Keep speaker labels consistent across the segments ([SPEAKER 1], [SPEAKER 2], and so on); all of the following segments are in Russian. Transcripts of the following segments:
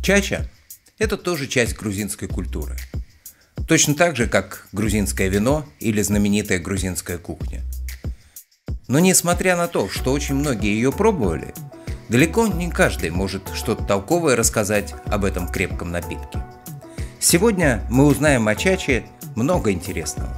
[SPEAKER 1] Чача – это тоже часть грузинской культуры. Точно так же, как грузинское вино или знаменитая грузинская кухня. Но несмотря на то, что очень многие ее пробовали, далеко не каждый может что-то толковое рассказать об этом крепком напитке. Сегодня мы узнаем о чаче много интересного.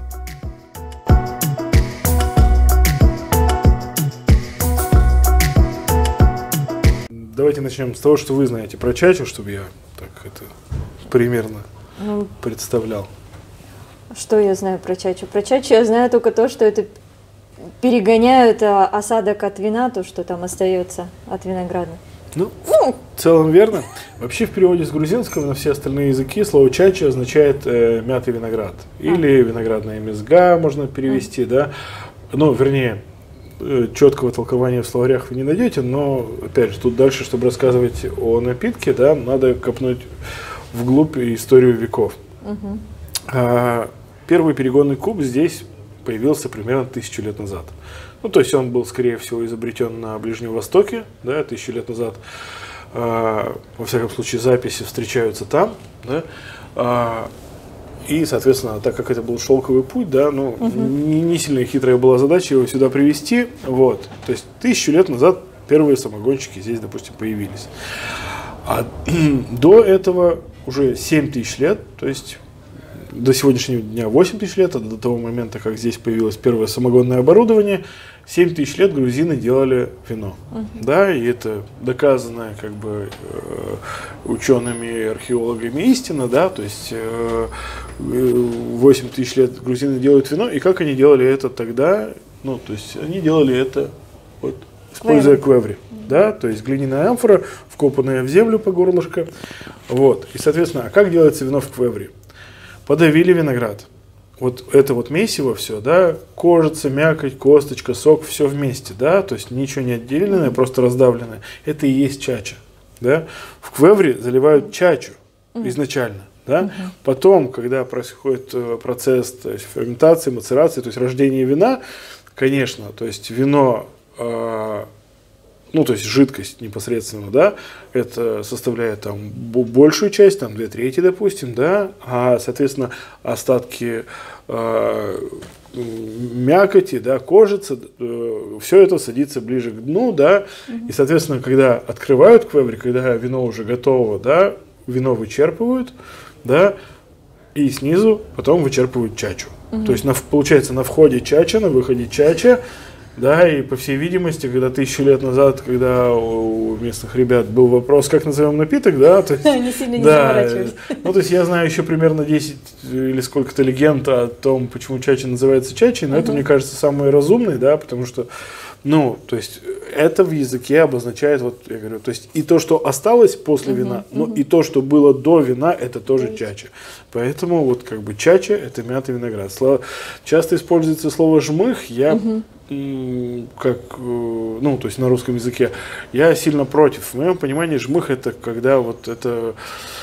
[SPEAKER 2] Давайте начнем с того, что вы знаете про чачу, чтобы я так это примерно представлял.
[SPEAKER 3] Что я знаю про чачу? Про чачу я знаю только то, что это перегоняют осадок от вина, то, что там остается от винограда.
[SPEAKER 2] Ну, в целом верно. Вообще в переводе с грузинского на все остальные языки слово чача означает мятый виноград. Или виноградная мезга можно перевести, да. Ну, вернее, четкого толкования в словарях вы не найдете, но, опять же, тут дальше, чтобы рассказывать о напитке, да, надо копнуть вглубь историю веков. Первый перегонный куб здесь появился примерно 1000 лет назад. Ну, то есть он был, скорее всего, изобретен на Ближнем Востоке, да, 1000 лет назад. Во всяком случае, записи встречаются там, да. И, соответственно, так как это был шелковый путь, да, ну, не сильно хитрая была задача его сюда привезти. Вот. То есть 1000 лет назад первые самогонщики здесь, допустим, появились. А до этого уже 7000 лет, то есть до сегодняшнего дня 8000 лет, а до того момента, как здесь появилось первое самогонное оборудование, 7000 лет грузины делали вино. Да, и это доказанная как бы учеными и археологами истина, да, то есть 8000 лет грузины делают вино, и как они делали это тогда, ну, то есть они делали это вот, используя квеври, да, то есть глиняная амфора, вкопанная в землю по горлышко, вот, и, соответственно, а как делается вино в квеври? Подавили виноград. Вот это вот месиво все, да, кожица, мякоть, косточка, сок, все вместе, да, то есть ничего не отделенное, просто раздавленное. Это и есть чача, да. В квевре заливают чачу изначально, да. Потом, когда происходит процесс, то есть ферментации, мацерации, то есть рождение вина, конечно, то есть вино, ну, то есть жидкость непосредственно, да, это составляет там большую часть, там 2/3, допустим, да, а, соответственно, остатки мякоти, да, кожицы, все это садится ближе к дну, да, и, соответственно, когда открывают квеври, когда вино уже готово, да, вино вычерпывают, да, и снизу потом вычерпывают чачу. То есть, получается, на входе чача, на выходе чача. Да, и по всей видимости, когда 1000 лет назад, когда у местных ребят был вопрос, как назовем напиток, да, то есть,
[SPEAKER 3] они сильно не заморачивались.
[SPEAKER 2] Ну, то есть я знаю еще примерно 10 или сколько-то легенд о том, почему чача называется чачей, но это, мне кажется, самое разумное, да, потому что, ну, то есть это в языке обозначает, вот я говорю, то есть и то, что осталось после вина, ну, и то, что было до вина, это тоже чача. Поэтому вот как бы чача – это мятый виноград. Часто используется слово жмых, я как, ну, то есть на русском языке, я сильно против. В моем понимании жмых это когда вот это,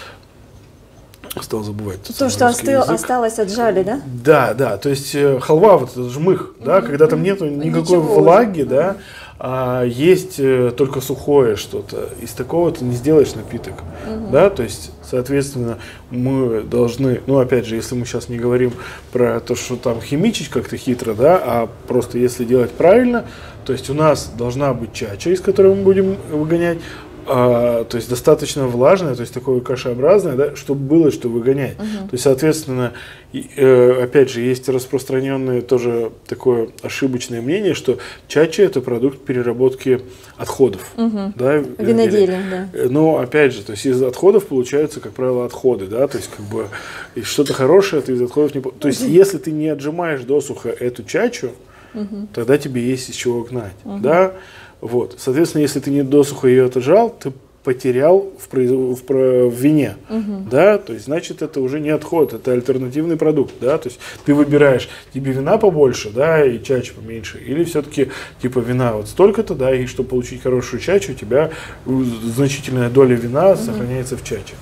[SPEAKER 2] стал забывать.
[SPEAKER 3] То, что осталось от жали, да?
[SPEAKER 2] Да, да, то есть халва, вот этот жмых, да, когда там нету никакой влаги, да, а есть только сухое что-то. Из такого ты не сделаешь напиток, да, то есть, соответственно, мы должны, ну, опять же, если мы сейчас не говорим про то, что там химичить как-то хитро, да, а просто если делать правильно, то есть у нас должна быть чача, из которой мы будем выгонять, то есть достаточно влажное, то есть такое кашеобразное, да, чтобы было что выгонять. То есть, соответственно, опять же, есть распространенное тоже такое ошибочное мнение, что чача – это продукт переработки отходов. Да,
[SPEAKER 3] виноделия, да.
[SPEAKER 2] Но, опять же, то есть из отходов получаются, как правило, отходы, да, то есть как бы что-то хорошее ты из отходов не… То есть если ты не отжимаешь досуха эту чачу, тогда тебе есть из чего гнать, да. Вот. Соответственно, если ты не досуха ее отжал, ты потерял в вине, да, то есть, значит, это уже не отход, это альтернативный продукт, да, то есть, ты выбираешь, тебе вина побольше, да, и чачи поменьше, или все-таки, типа, вина вот столько-то, да, и чтобы получить хорошую чачу, у тебя значительная доля вина сохраняется в чаче.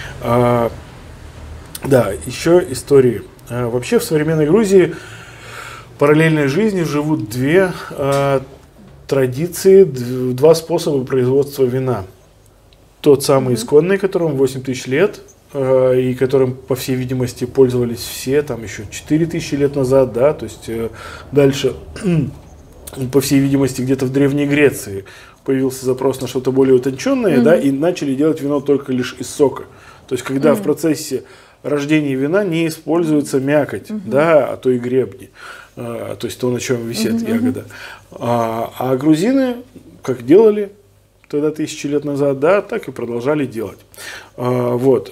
[SPEAKER 2] Да, еще истории. Вообще, в современной Грузии параллельной жизни живут две традиции, два способа производства вина. тот самый исконный, которому 8000 лет, и которым, по всей видимости, пользовались все, там еще 4000 лет назад, да, то есть дальше, по всей видимости, где-то в Древней Греции появился запрос на что-то более утонченное, да, и начали делать вино только лишь из сока. То есть, когда в процессе рождения вина не используется мякоть, да, а то и гребни, то есть то, на чем висит ягода. А грузины, как делали тогда 1000 лет назад, да, так и продолжали делать. Вот.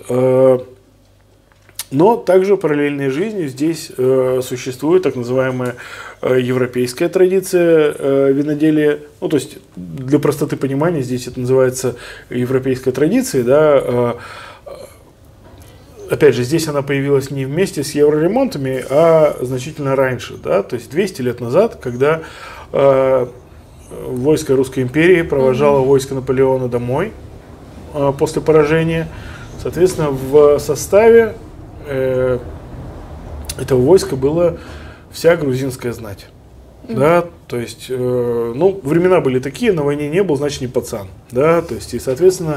[SPEAKER 2] Но также параллельной жизнью здесь существует так называемая европейская традиция виноделия. Ну, то есть, для простоты понимания, здесь это называется европейской традицией, да. Опять же, здесь она появилась не вместе с евроремонтами, а значительно раньше, да, то есть 200 лет назад, когда войско Русской империи провожало войско Наполеона домой после поражения. Соответственно, в составе этого войска была вся грузинская знать. Да, то есть, ну, времена были такие, на войне не был, значит, не пацан. Да, то есть, и, соответственно,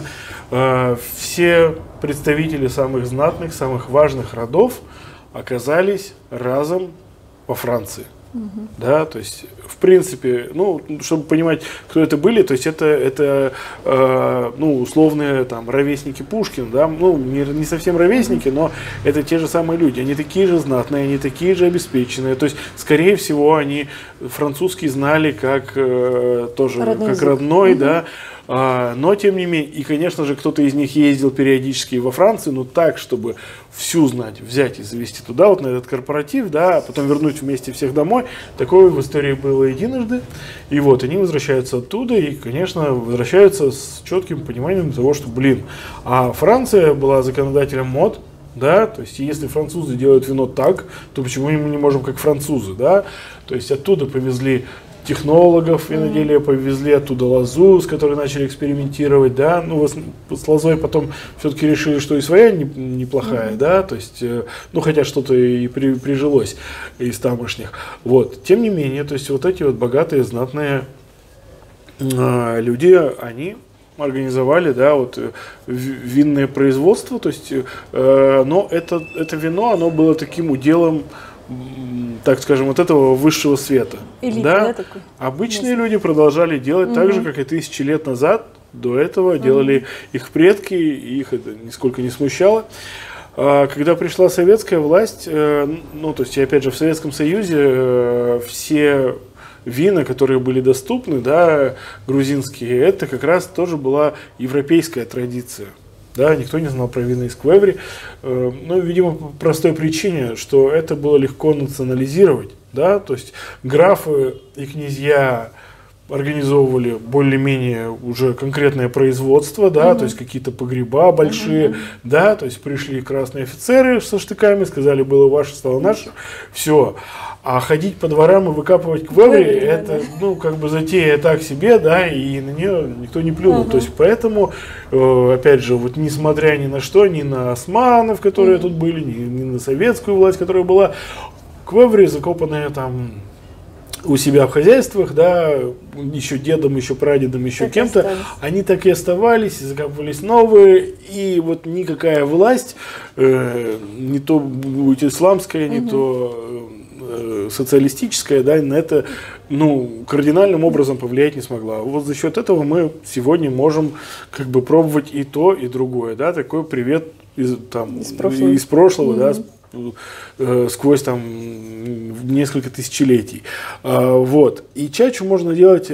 [SPEAKER 2] все представители самых знатных, самых важных родов оказались разом во Франции. Да, то есть, в принципе, ну, чтобы понимать, кто это были, то есть это ну, условные там ровесники Пушкина, да, ну, не совсем ровесники, но это те же самые люди, они такие же знатные, они такие же обеспеченные, то есть, скорее всего, они французский знали как тоже родной как родной, да. Но, тем не менее, и, конечно же, кто-то из них ездил периодически во Францию, но так, чтобы всю знать, взять и завести туда, вот на этот корпоратив, да, а потом вернуть вместе всех домой. Такое в истории было единожды. И вот, они возвращаются оттуда, и, конечно, возвращаются с четким пониманием того, что, блин, а Франция была законодателем мод, да, то есть, если французы делают вино так, то почему мы не можем как французы, да, то есть, оттуда повезли технологов виноделия, повезли оттуда лозу, с которой начали экспериментировать, да, ну, с лозой потом все-таки решили, что и своя неплохая, да, то есть, ну, хотя что-то и прижилось из тамошних, вот, тем не менее, то есть, вот эти вот богатые, знатные люди, они организовали, да, вот, винное производство, то есть, но это вино, оно было таким уделом, так скажем, вот этого высшего света. Элита, да? Такой? Обычные люди продолжали делать так же, как и 1000 лет назад. До этого делали их предки, и их это нисколько не смущало. Когда пришла советская власть, ну, то есть, опять же, в Советском Союзе все вина, которые были доступны, да, грузинские, это как раз тоже была европейская традиция. Да, никто не знал про вина из Квеври, ну, видимо, по простой причине, что это было легко национализировать, да, то есть графы и князья организовывали более-менее уже конкретное производство, да, то есть какие-то погреба большие, да, то есть пришли красные офицеры со штыками, сказали, было ваше, стало наше, все. А ходить по дворам и выкапывать квеври, это, ну, как бы затея так себе, да, и на нее никто не плюнул. То есть, поэтому, опять же, вот несмотря ни на что, ни на османов, которые тут были, ни на советскую власть, которая была, квеври, закопанные там у себя в хозяйствах, да, еще дедом, еще прадедом, еще кем-то, они так и оставались, закапывались новые, и вот никакая власть, не то будет исламская, не то социалистическая, да, на это, ну, кардинальным образом повлиять не смогла. Вот за счет этого мы сегодня можем как бы пробовать и то, и другое, да, такой привет из прошлого, да, сквозь там несколько тысячелетий. Вот. И чачу можно делать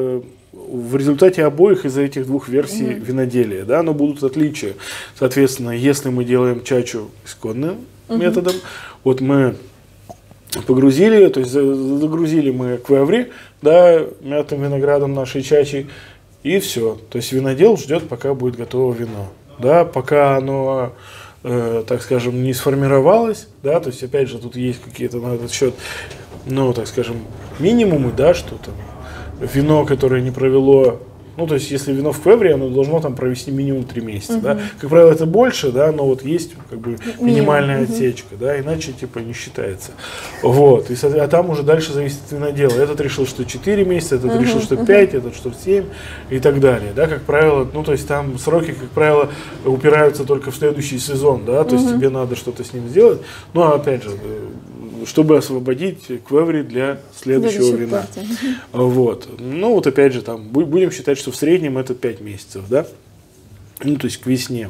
[SPEAKER 2] в результате обоих из этих двух версий виноделия, да, но будут отличия. Соответственно, если мы делаем чачу исконным методом, вот мы погрузили, то есть загрузили мы квеври, да, мятым виноградом нашей чачи, и все. То есть винодел ждет, пока будет готово вино. Да, пока оно, так скажем, не сформировалось, да, то есть опять же тут есть какие-то на этот счет, ну, так скажем, минимумы, да, что там вино, которое не провело Ну, то есть, если вино в квевре, оно должно там провести минимум 3 месяца, да. Как правило, это больше, да, но вот есть как бы минимальная отсечка, да, иначе типа не считается. Вот, и, а там уже дальше зависит от винодела. Этот решил, что 4 месяца, этот решил, что 5, этот, что 7 и так далее, да, как правило, ну, то есть, там сроки, как правило, упираются только в следующий сезон, да, то есть, тебе надо что-то с ним сделать, но, опять же, чтобы освободить квеври для следующего вина. Вот. Ну, вот опять же, там, будем считать, что в среднем это 5 месяцев, да? Ну, то есть к весне.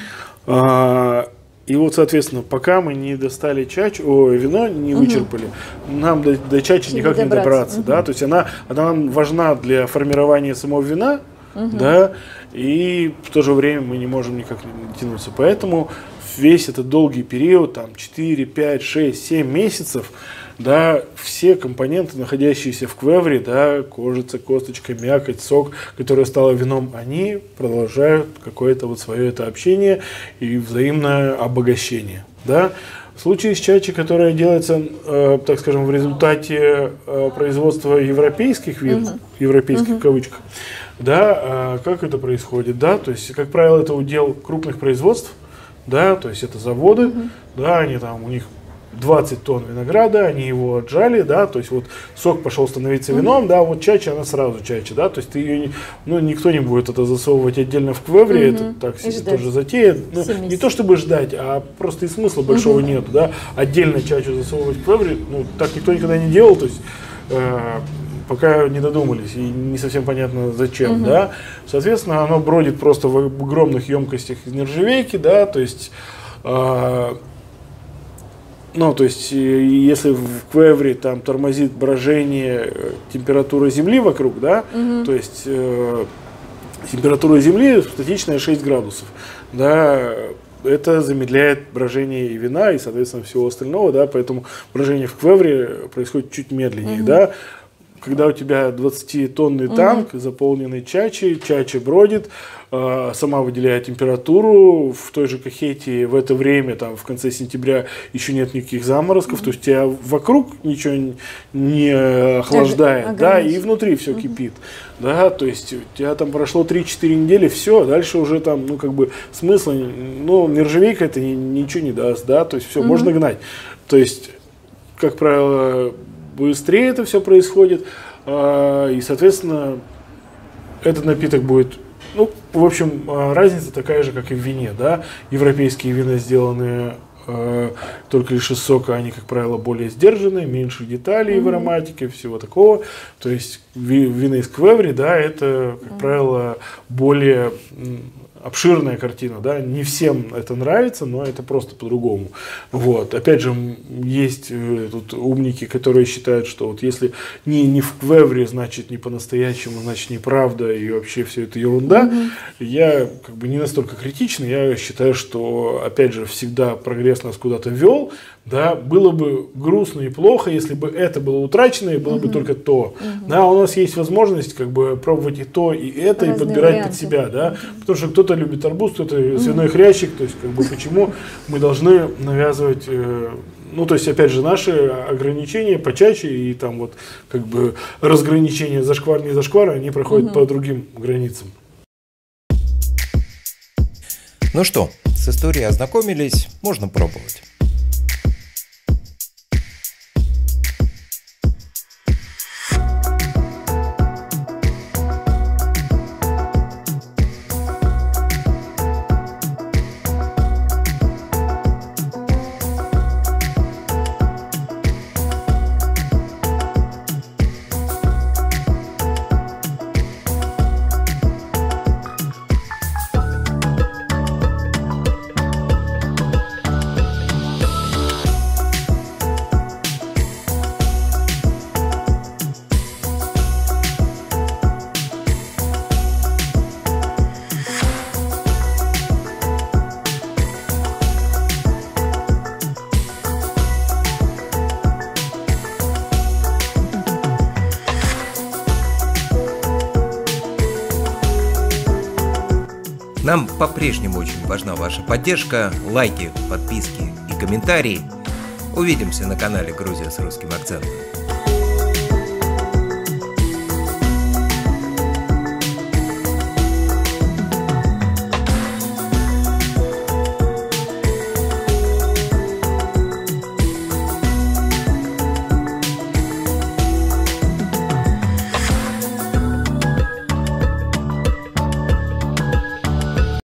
[SPEAKER 2] И вот, соответственно, пока мы не достали вино не вычерпали, нам до чачи никак не добраться, да? То есть она нам важна для формирования самого вина, да, и в то же время мы не можем никак не тянуться. Поэтому весь этот долгий период, там 4, 5, 6, 7 месяцев, да, все компоненты, находящиеся в квевре, да, кожица, косточка, мякоть, сок, который стал вином, они продолжают какое-то вот свое это общение и взаимное обогащение, да. В случае с чачи, которая делается, так скажем, в результате производства европейских вин, европейских в кавычках, да, как это происходит, да, то есть, как правило, это удел крупных производств, да, то есть это заводы, да, они там, у них 20 тонн винограда, они его отжали, да, то есть вот сок пошел становиться вином, да, вот чача, она сразу чача, да, то есть ты ее, никто не будет это засовывать отдельно в квевре, это так себе тоже затея, ну, не то чтобы ждать, а просто и смысла большого нету, да, отдельно чачу засовывать в квевре, ну, так никто никогда не делал, то есть пока не додумались, и не совсем понятно зачем, да, соответственно, оно бродит просто в огромных емкостях из нержавейки, да, то есть, ну, то есть, если в квевре там тормозит брожение температуры земли вокруг, да, то есть, температура земли статичная 6 градусов, да, это замедляет брожение и вина, и, соответственно, всего остального, да, поэтому брожение в квевре происходит чуть медленнее, да. Когда у тебя 20-тонный танк, заполненный чачей, чача бродит, сама выделяет температуру, в той же Кахетии в это время, там, в конце сентября, еще нет никаких заморозков, то есть тебя вокруг ничего не охлаждает, да, и внутри все кипит, да, то есть у тебя там прошло 3-4 недели, все, дальше уже там, ну, как бы смысла, ну, нержавейка это ничего не даст, да, то есть все, можно гнать, то есть, как правило, быстрее это все происходит, и, соответственно, этот напиток будет, ну, в общем, разница такая же, как и в вине, да, европейские вина, сделанные только лишь из сока, они, как правило, более сдержанные, меньше деталей в ароматике, всего такого, то есть вина из квеври, да, это, как правило, более обширная картина, да, не всем это нравится, но это просто по-другому. Вот. Опять же, есть тут умники, которые считают, что вот если не в квевре, значит не по-настоящему, значит неправда и вообще все это ерунда. Я как бы не настолько критичный, я считаю, что, опять же, всегда прогресс нас куда-то вел, да, было бы грустно и плохо, если бы это было утрачено и было бы только то. Да, у нас есть возможность как бы пробовать и то, и это, разные и подбирать варианты под себя, да, потому что кто-то любит арбуз, кто-то свиной хрящик, то есть как бы почему мы должны навязывать, ну, то есть, опять же, наши ограничения по чаче и там вот как бы разграничения зашквар, не зашквар, они проходят по другим границам.
[SPEAKER 1] Ну что, с историей ознакомились, можно пробовать. Нам по-прежнему очень важна ваша поддержка, лайки, подписки и комментарии. Увидимся на канале «Грузия с русским акцентом».